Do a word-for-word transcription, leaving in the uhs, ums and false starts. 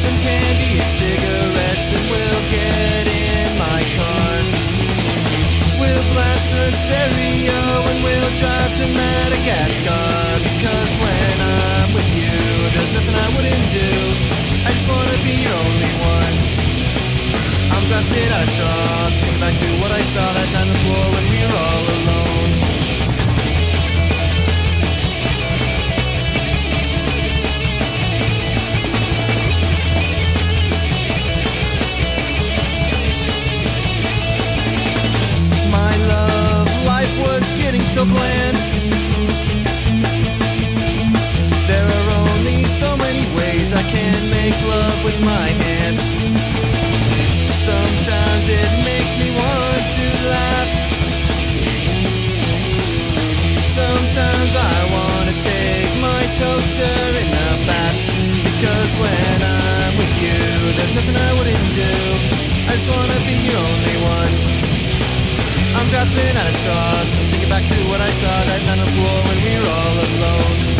some candy and cigarettes, and we'll get in my car. We'll blast the stereo and we'll drive to Madagascar. Because when I'm with you, there's nothing I wouldn't do. I just wanna be your only one. I'm grasping at straws, thinking back to what I saw that night on the floor when we were all alone. My love, life was getting so bland. There are only so many ways I can make love with my hand. Sometimes it makes me want to laugh. Sometimes I want to take my toaster in the bath. Because when I'm with you, there's nothing I wouldn't do. I just want to be your only one. I'm grasping at straws, thinking back to what I saw that night on the floor when we were all alone.